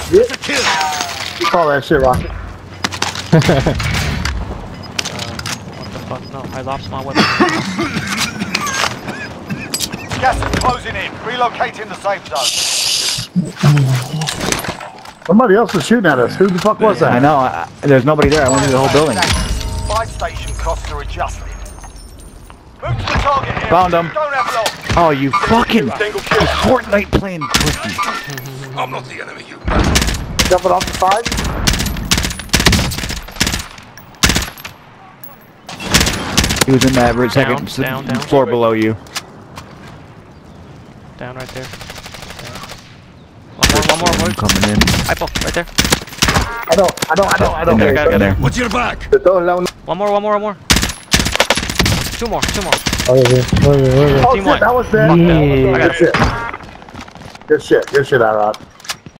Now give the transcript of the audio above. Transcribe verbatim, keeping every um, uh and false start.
It's a kill. You call that shit rocket. uh, what the fuck? No, I lost my weapon. Gas is closing in. Relocating the safe zone. Somebody else was shooting at us. Who the fuck was that? I know. I, there's nobody there. I went through the whole building. Buy station costs are adjusted. Move to the target area. Found him. Don't have long. Oh, you fucking Fortnite playing pussy. I'm not the enemy, you. Jumping off the side? He was in that right second down, down. floor below you. Down right there. Down. One more, one more, one more. Coming in. Eyeball, right there. I don't, I don't, I don't, I don't. In there, got it, in there. Watch your back. One more, one more, one more. Two more, two more. Oh, yeah, yeah, yeah, yeah. Oh, Team shit, one. that was bad. Yeah. I got Good shit. Good shit, good shit, Arad.